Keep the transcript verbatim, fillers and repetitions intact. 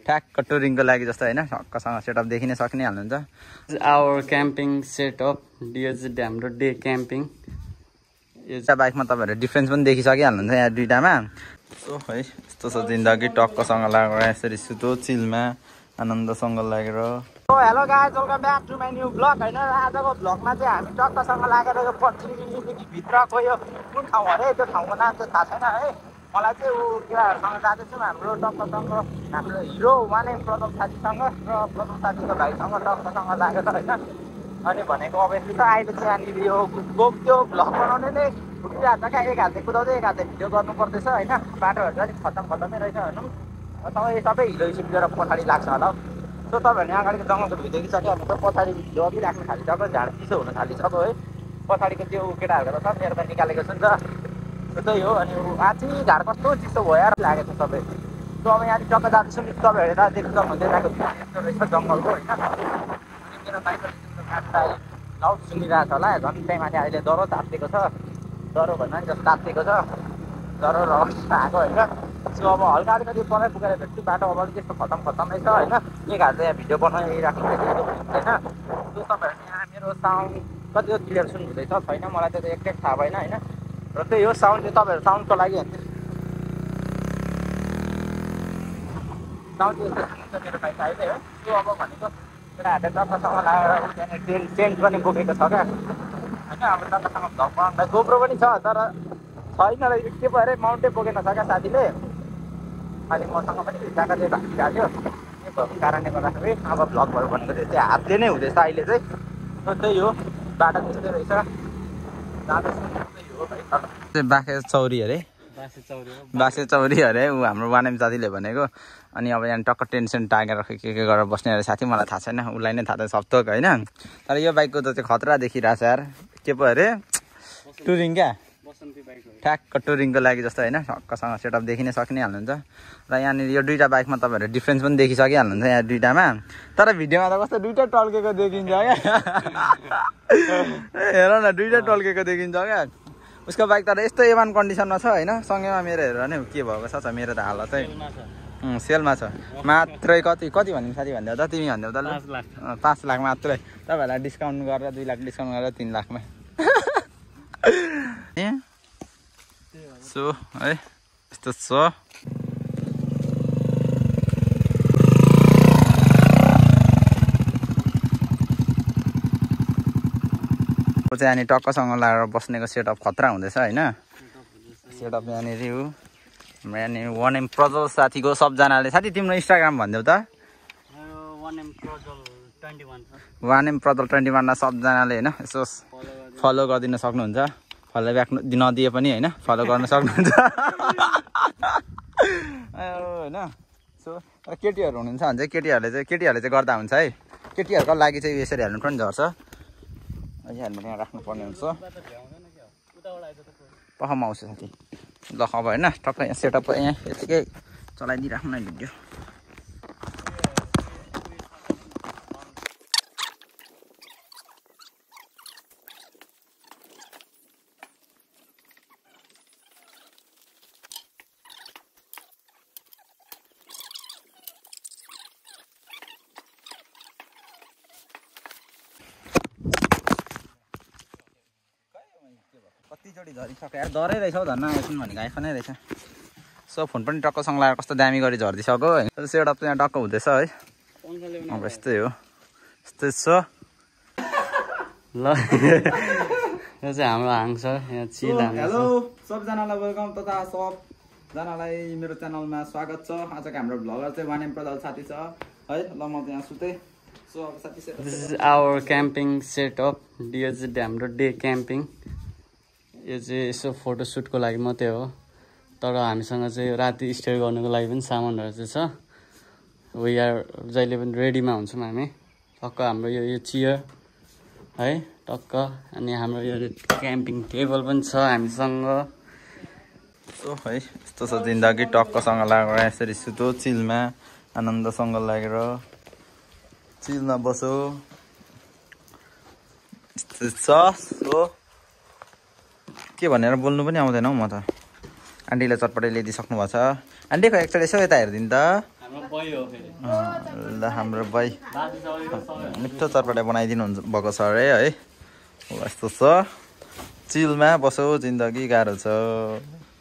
ठ्याक्क टुरिङको लागि जस्तो होइन टक्कसँग सेटअप देखिन सक्ने हाल्नुहुन्छ आवर क्याम्पिङ सेटअप डिएच हाम्रो डे क्याम्पिङ यो चाहिँ बाइकमा तपाईँहरूले डिफ्रेन्स पनि देखिसकिहाल्नुहुन्छ यहाँ दुइटामा सो है यस्तो छ जिन्दगी टक्कसँग लागेर यसरी सुतो चिलमा आनन्दसँग लागेर oh hello guys welcome back to my new blog होइन आजको ब्लगमा चाहिँ हामी टक्कसँग लागेर यो भित्रको यो कुन ठाउँ अरे त्यो ठाउँको नाम चाहिँ थाहा छैन है मलाई चाहिँ ऊ केटाहरूसँग जाँदैछौँ हाम्रो टक्कसँग हाम्रो हिरो वान एम प्रदोप साथीसँग र प्रदोप साथीको भाइसँग टक्कसँग लागेर होइन अनि भनेको अभियसली त अहिले चाहिँ यहाँनिर यो त्यो भ्लग बनाउने नै उठिरहेको छ क्या एक हातले कुदाउँदै एक हातले भिडियो गर्नु पर्दैछ होइन बाटोहरू चाहिँ अलिक खतम खतमै रहेछ भनौँ तपाईँ सबै हिरो स्पिड पछाडि लाग्छ होला सो तपाईँहरूले अगाडिको जङ्गलको भिडियो देखिसक्यो भने त पछाडि भिडियो अघि राख्नु थालिसक्यो झाड चिसो हुन थालिसक्यो है पछाडिको त्यो केटाहरूको त मेरो पनि निकालेको छु नि त त्यही हो अनि आज चाहिँ झाड कस्तो चिसो भयो लागेको छ सबै सो अब यहाँ टक्क जाँदैछु नि तपाईँहरूले त देख्नु सक्नुहुन्छ यताको यस्तो रहेछ जङ्गलको होइन अनि मेरो बाइकको लाउड सुनिरहेको छ होला झन् त्यही माथि अहिले डह्रो तात्तिएको छ डह्रो भन्दा नि जस्तो तात्तिएको छ डह्रो रस आएको होइन सो अब हल्का अलिकति परै पुगेर भेट्छु बाटो अब अलिक त्यस्तो खतम खतमै छ होइन एक हात यहाँ भिडियो बनाइराख्नु होइन सो तपाईँहरूले यहाँ मेरो साउन्ड कति क्लियर सुन्नुहुँदैछ छैन मलाई त्यो एक्ज्याक्ट थाहा भएन होइन र त्यही हो साउन्ड चाहिँ तपाईँहरू साउन्डको लागि साउन्ड चाहिँ यस्तो मेरो बाइक अहिले हो सो अब भनेको केटाहरूले टक्कसँग लगाएर त्यहाँनिर टेन्ट टेन्ट पनि बोकेको छ क्या होइन अब टक्कसँग भ्लग बनाउँदा गोप्रो पनि छ तर छैन र के भयो अरे माउन्टै बोकेन छ क्या साथीले अनि मसँग पनि ढाका चाहिँ भागिरहेको थियो त्यो भएको कारणले गर्दाखेरि अब भ्लगहरू भनेको चाहिँ त्यो हातले नै हुँदैछ अहिले चाहिँ त्यही हो बाटो त्यस्तै रहेछ जाँदैछ बाखे चौरी अरे बासे चौरी अरे ऊ हाम्रो वान एम साथीले भनेको अनि अब यहाँ टक्क टेन्सन टागेर के के गरेर बस्ने अरे साथी मलाई थाहा छैन उसलाई नै थाहा छ सबथोक होइन तर यो बाइकको त चाहिँ खतरा देखिरहेछ यार के पो अरे टुरिङ क्या ठ्याक्क टुरिङको लागि जस्तो होइन टक्कसँग सेटअप देखिन सक्ने हाल्नुहुन्छ र यहाँनिर यो दुइटा बाइकमा तपाईँहरूले डिफ्रेन्स पनि देखिसकिहाल्नुहुन्छ यहाँ दुइटामा तर भिडियोमा त कस्तो दुइटा टल्केको देखिन्छ क्या हेर न दुइटा टल्केको देखिन्छ क्या उसको बाइक तर यस्तो ए वान कन्डिसनमा छ होइन सँगैमा मेरो हेरेर नै के भएको छ मेरो त हालत चाहिँ सेलमा छ मात्रै कति कति भन्नु साथी भनिदेऊ त तिमी भनिदेऊ त पाँच लाख मात्रै तपाईँहरूलाई डिस्काउन्ट गरेर दुई लाख डिस्काउन्ट गरेर तिन लाखमा ए सो है यस्तो छ चाहिँ अनि टक्कसँग लगाएर बस्नेको सेटअप खतरा हुँदैछ होइन सेटअप यहाँनिर हो हाम्रो यहाँनिर वान एम प्रजल साथीको सबजनाले साथी तिम्रो इन्स्टाग्राम भनिदेऊ त वान एम प्रजल ट्वेन्टी वानमा सबजनाले होइन यसो फलो गरिदिन सक्नुहुन्छ फलो ब्याक नदिए पनि होइन फलो गर्न सक्नुहुन्छ होइन सो केटीहरू हुनुहुन्छ भने चाहिँ केटीहरूले चाहिँ केटीहरूले चाहिँ गर्दा हुन्छ है केटीहरूको लागि चाहिँ यसरी हेल्मेट पनि झर्छ हेल्मेट यहाँ राख्नुपर्ने हुन्छ पखमा आउँछ साथी ल अब होइन टक्क यहाँ सेटअप यहाँ यतिकै चलाइदिइराख्नु न भिडियो कतिचोटि झरिसक्यो यार डरै रहेछ हौ धन्न आइफोन भनेको आइफोनै रहेछ सो फोन पनि टक्कसँग लगाएर कस्तो दामी गरी झरिदिइसक्यो है सेटअप चाहिँ यहाँ टक्क हुँदैछ है अब यस्तै हो यस्तै छ ल यो चाहिँ हाम्रो हाङ छ यहाँ चिल हेलो सबजनालाई वेलकम तथा सबजनालाई मेरो च्यानलमा स्वागत छ आजको हाम्रो भ्लगर चाहिँ वान एम प्रदल साथी छ है ल म यहाँ सुतै सो अब साथी this is our camping setup डिएच हाम्रो डे क्याम्पिङ यो चाहिँ यसो फोटोसुटको लागि मात्रै हो तर हामीसँग चाहिँ राति स्टे गर्नुको लागि पनि सामानहरू चाहिँ छ वी आर जहिले पनि रेडीमा हुन्छौँ हामी टक्क हाम्रो यो यो चियर है टक्क अनि हाम्रो यो क्याम्पिङ टेबल पनि छ हामीसँग सो है यस्तो छ जिन्दगी टक्कसँग लागेर यसरी सुतो चिलमा आनन्दसँग लागेर चिलमा बसो यस्तो छ सो के भनेर बोल्नु पनि आउँदैन हौ म त आन्टीले चटपटै ल्याइदिइसक्नु भएको छ आन्टीको एकचोटि यसो यता हेरिदिनु त हाम्रो बही हो फेरि अँ, ल हाम्रो भाइ बासी चौरीको सबै मिठो चटपटा बनाइदिनु हुन्छ भएको छ अरे है ल यस्तो छ चिलमा बसो जिन्दगी गाह्रो छ